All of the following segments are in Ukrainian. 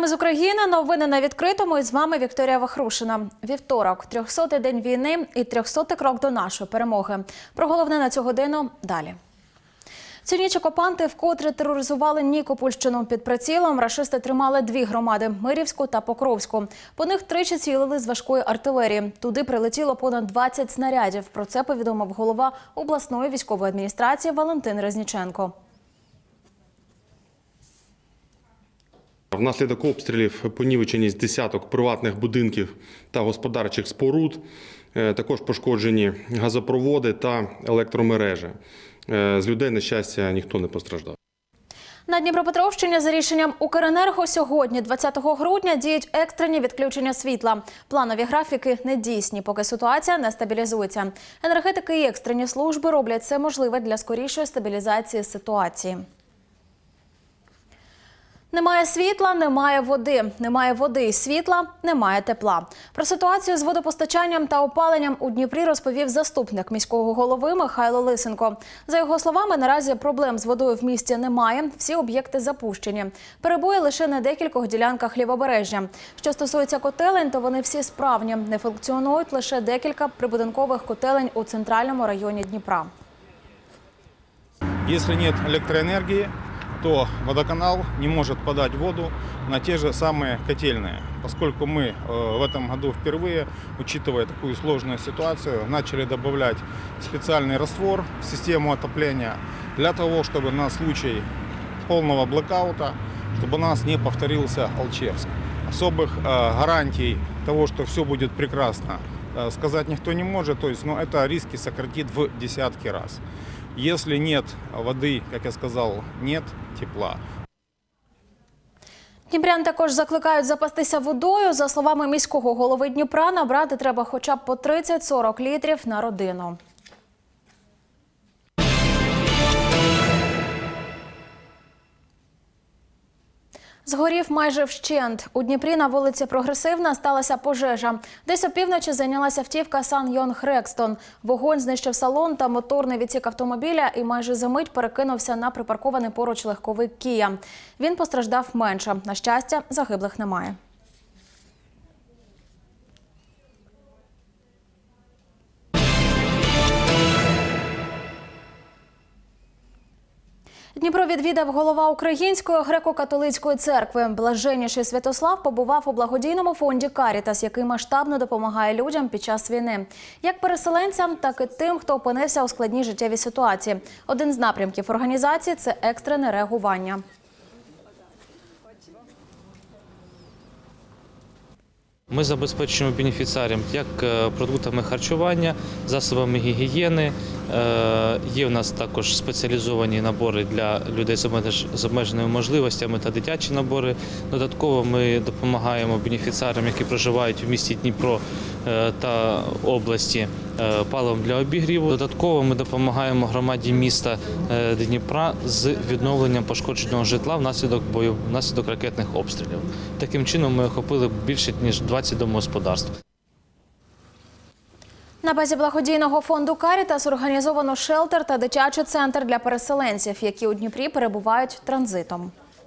Вітаємо з України. Новини на відкритому. І з вами Вікторія Вахрушина. Вівторок, 300-й день війни і 300-й крок до нашої перемоги. Про головне на цю годину далі. Цю ніч окупанти вкотре тероризували Нікопольщину. Під прицілом рашисти тримали дві громади – Мирівську та Покровську. По них тричі цілили з важкої артилерії. Туди прилетіло понад 20 снарядів. Про це повідомив голова обласної військової адміністрації Валентин Резніченко. Внаслідок обстрілів понівечені з десяток приватних будинків та господарчих споруд. Також пошкоджені газопроводи та електромережі. З людей, на щастя, ніхто не постраждав. На Дніпропетровщині за рішенням Укренерго сьогодні, 20 грудня, діють екстрені відключення світла. Планові графіки недійсні, поки ситуація не стабілізується. Енергетики і екстрені служби роблять все можливе для скорішої стабілізації ситуації. Немає світла – немає води. Немає води і світла – немає тепла. Про ситуацію з водопостачанням та опаленням у Дніпрі розповів заступник міського голови Михайло Лисенко. За його словами, наразі проблем з водою в місті немає, всі об'єкти запущені. Перебої лише на декількох ділянках лівобережжя. Що стосується котелень, то вони всі справні. Не функціонують лише декілька прибудинкових котелень у центральному районі Дніпра. Якщо немає електроенергії, то водоканал не может подать воду на те же самые котельные. Поскольку мы в этом году впервые, учитывая такую сложную ситуацию, начали добавлять специальный раствор в систему отопления для того, чтобы на случай полного блэкаута, чтобы у нас не повторился Алчевск. Особых гарантий того, что все будет прекрасно, сказать никто не может, то есть, это риски сократит в десятки раз. Если нет воды, как я сказал, нет тепла. Дніпрян також закликають запастися водою. За словами міського голови Дніпра, набрати треба хоча б по 30-40 літрів на родину. Згорів майже вщент. У Дніпрі на вулиці Прогресивна сталася пожежа. Десь опівночі зайнялася автівка Сан-Йонг Рекстон. Вогонь знищив салон та моторний відсік автомобіля і майже за мить перекинувся на припаркований поруч легковик Кія. Він постраждав менше. На щастя, загиблих немає. Дніпро відвідав голова Української греко-католицької церкви. Блаженніший Святослав побував у благодійному фонді «Карітас», який масштабно допомагає людям під час війни. Як переселенцям, так і тим, хто опинився у складній життєвій ситуації. Один з напрямків організації – це екстрене реагування. Ми забезпечуємо бенефіціарям як продуктами харчування, засобами гігієни. Є в нас також спеціалізовані набори для людей з обмеженими можливостями та дитячі набори. Додатково ми допомагаємо бенефіціарам, які проживають в місті Дніпро та області, паливом для обігріву. Додатково ми допомагаємо громаді міста Дніпра з відновленням пошкодженого житла внаслідок ракетних обстрілів. Таким чином ми охопили більше ніж 20 домогосподарств. На базі благодійного фонду «Карітас» організовано шелтер та дитячий центр для переселенців, які у Дніпрі перебувають транзитом.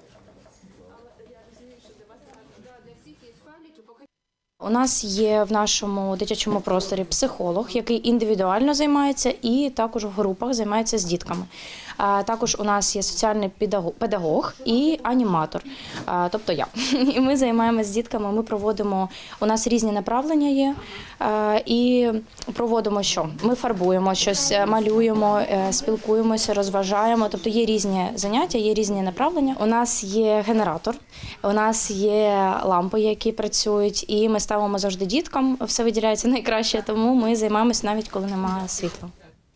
У нас є в нашому дитячому просторі психолог, який індивідуально займається і також в групах займається з дітками. Також у нас є соціальний педагог і аніматор, тобто я. І ми займаємося з дітками, ми проводимо, у нас різні направлення є, і проводимо що? Ми фарбуємо щось, малюємо, спілкуємося, розважаємо, тобто є різні заняття, є різні направлення. У нас є генератор, у нас є лампи, які працюють, і ми ставимо завжди діткам, все виділяється найкраще, тому ми займаємося навіть коли немає світла.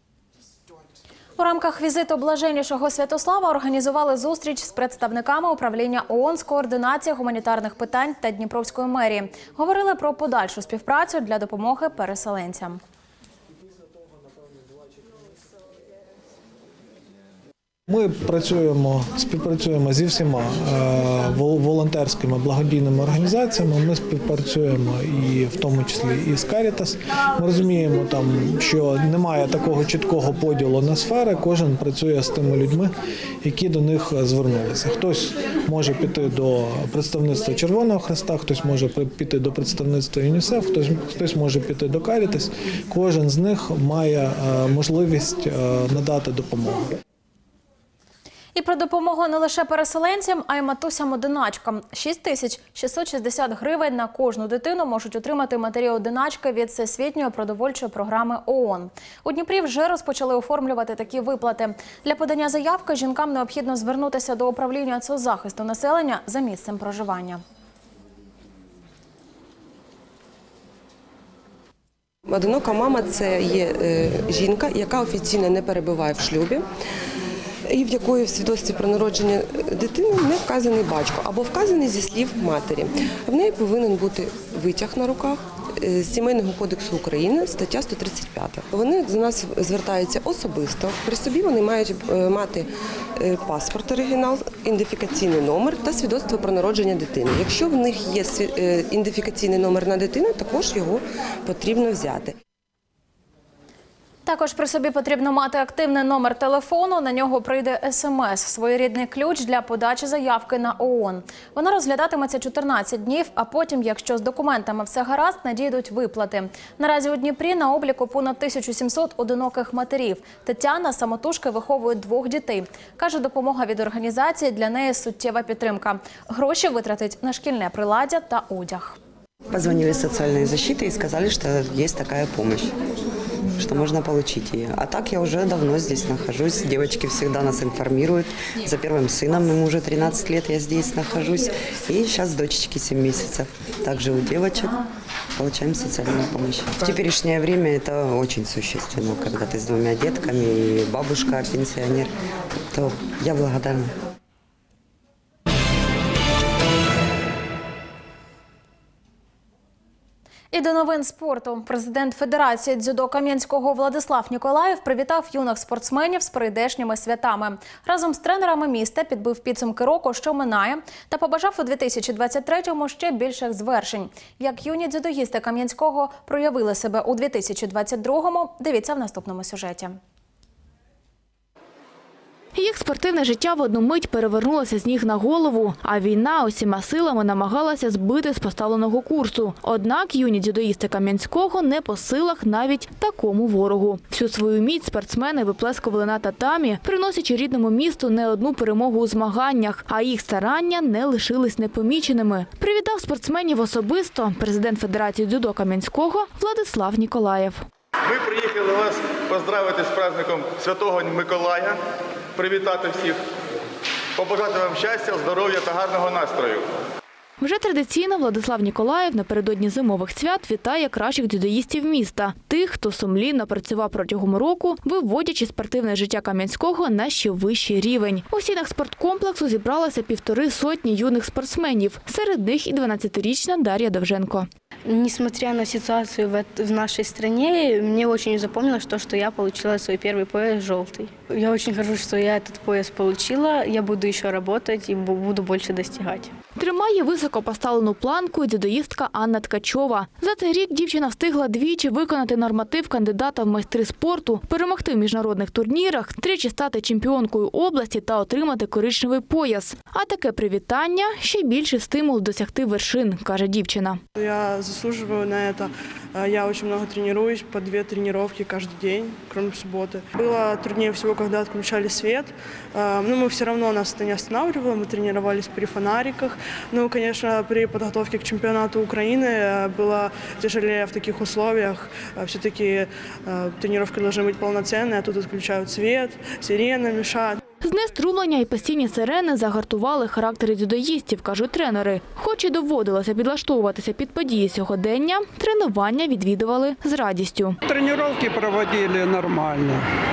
У рамках візиту Блаженнішого Святослава організували зустріч з представниками управління ООН з координації гуманітарних питань та Дніпровської мерії. Говорили про подальшу співпрацю для допомоги переселенцям. Ми співпрацюємо зі всіма волонтерськими благодійними організаціями. Ми співпрацюємо і в тому числі і з Caritas. Ми розуміємо, що немає такого чіткого поділу на сфери. Кожен працює з тими людьми, які до них звернулися. Хтось може піти до представництва Червоного Хреста, хтось може піти до представництва ЮНІСЕФ, хтось може піти до Caritas. Кожен з них має можливість надати допомогу. І про допомогу не лише переселенцям, а й матусям-одиначкам. 6660 гривень на кожну дитину можуть отримати матері-одиначки від Всесвітньої продовольчої програми ООН. У Дніпрі вже розпочали оформлювати такі виплати. Для подання заявки жінкам необхідно звернутися до управління соцзахисту населення за місцем проживання. Одинока мама – це є жінка, яка офіційно не перебуває в шлюбі, і в якої в свідоцтві про народження дитини не вказаний батько або вказаний зі слів матері. В неї повинен бути витяг на руках з Сімейного кодексу України, стаття 135. Вони до нас звертаються особисто. При собі вони мають мати паспорт оригінал, ідентифікаційний номер та свідоцтво про народження дитини. Якщо в них є ідентифікаційний номер на дитину, також його потрібно взяти. Також при собі потрібно мати активний номер телефону, на нього прийде СМС – своєрідний ключ для подачі заявки на ООН. Вона розглядатиметься 14 днів, а потім, якщо з документами все гаразд, надійдуть виплати. Наразі у Дніпрі на обліку понад 1700 одиноких матерів. Тетяна самотужки виховує 2 дітей. Каже, допомога від організації для неї суттєва підтримка. Гроші витратить на шкільне приладдя та одяг. Позвонили из социальной защиты и сказали, что есть такая помощь, что можно получить ее. А так я уже давно здесь нахожусь. Девочки всегда нас информируют. За первым сыном, ему уже 13 лет, я здесь нахожусь. И сейчас дочечке 7 месяцев. Также у девочек получаем социальную помощь. В теперешнее время это очень существенно, когда ты с 2 детками и бабушка, пенсионер, то я благодарна. І до новин спорту. Президент Федерації дзюдо Кам'янського Владислав Ніколаєв привітав юних спортсменів з прийдешніми святами. Разом з тренерами міста підбив підсумки року, що минає, та побажав у 2023-му ще більших звершень. Як юні дзюдоїсти Кам'янського проявили себе у 2022-му, дивіться в наступному сюжеті. Їх спортивне життя в одну мить перевернулося з ніг на голову, а війна усіма силами намагалася збити з поставленого курсу. Однак юні дзюдоїсти Кам'янського не по силах навіть такому ворогу. Всю свою міць спортсмени виплескували на татамі, приносячи рідному місту не одну перемогу у змаганнях, а їх старання не лишились непоміченими. Привітав спортсменів особисто президент Федерації дзюдо Кам'янського Владислав Ніколаєв. Ми приїхали вас поздравити з праздником Святого Миколая, привітати всіх, побажати вам щастя, здоров'я та гарного настрою. Вже традиційно Владислав Ніколаєв напередодні зимових свят вітає кращих дзюдоїстів міста. Тих, хто сумлінно працював протягом року, виводячи спортивне життя Кам'янського на ще вищий рівень. У стінах спорткомплексу зібралося 150 юних спортсменів. Серед них і 12-річна Дар'я Довженко. Несмотря на ситуацию в нашей стране, мне очень запомнилось то, что я получила свой первый пояс желтый. Я очень горжусь, что я этот пояс получила. Я буду еще работать и буду больше достигать. Тримає високо поставлену планку дзюдоїстка Анна Ткачова. За цей рік дівчина встигла двічі виконати норматив кандидата в майстри спорту, перемогти в міжнародних турнірах, тричі стати чемпіонкою області та отримати коричневий пояс. А таке привітання – ще більший стимул досягти вершин, каже дівчина. Я заслуживаю на это. Я очень много тренируюсь, по 2 тренировки каждый день, кроме субботы. Было труднее всего, когда отключали свет. Но мы все равно нас это не останавливало, мы тренировались при фонариках. Ну, конечно, при подготовке к чемпионату Украины было тяжелее в таких условиях. Все-таки тренировки должны быть полноценные, а тут отключают свет, сирены мешают. Знеструмлення і постійні сирени загартували характери дзюдоїстів, кажуть тренери. Хоч і доводилося підлаштовуватися під події сьогодення, тренування відвідували з радістю. Тренування проводили нормально.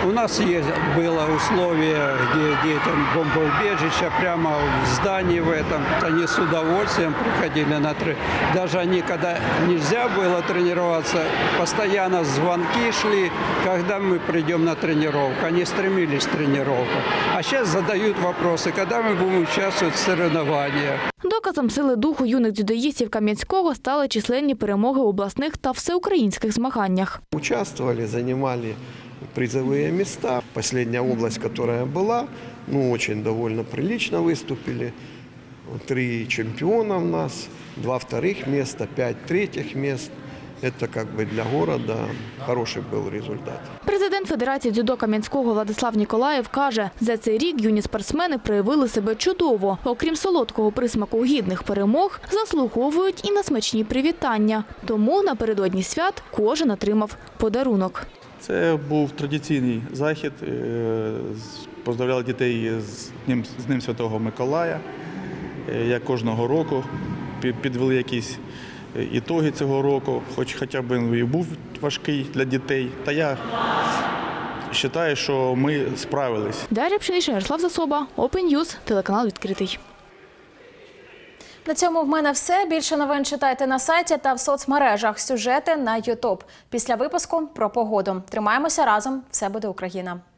У нас было условие, где детям бомбоубежище, прямо в здании в этом. Они с удовольствием приходили на тренировки. Даже они, когда нельзя было тренироваться, постоянно звонки шли, когда мы придем на тренировку. Они стремились к тренировкам. А сейчас задают вопросы, когда мы будем участвовать в соревнованиях. Доказом сили духу юних дзюдоїстів Кам'янського стали численні перемоги в обласних та всеукраїнських змаганнях. Участвовали, занимали призовые места. Последняя область, которая была, очень довольно прилично выступили. 3 чемпиона у нас, 2 вторых места, 5 третьих мест. Это для города хороший был результат. Президент Федерації дзюдо Кам'янського Владислав Ніколаєв каже, за цей рік юні спортсмени проявили себе чудово. Окрім солодкого присмаку гідних перемог, заслуговують і на смачні привітання. Тому напередодні свят кожен отримав подарунок. Це був традиційний захід. Поздравляли дітей з Днем Святого Миколая. Як кожного року підвели якісь ітоги цього року, хоч хоча б він і був важкий для дітей. Та я вважаю, що ми справились. Дар'я Пшенична, Ярослав Засоба, Open News, телеканал «Відкритий». На цьому в мене все. Більше новин читайте на сайті та в соцмережах. Сюжети на YouTube. Після випуску про погоду. Тримаємося разом. Все буде Україна.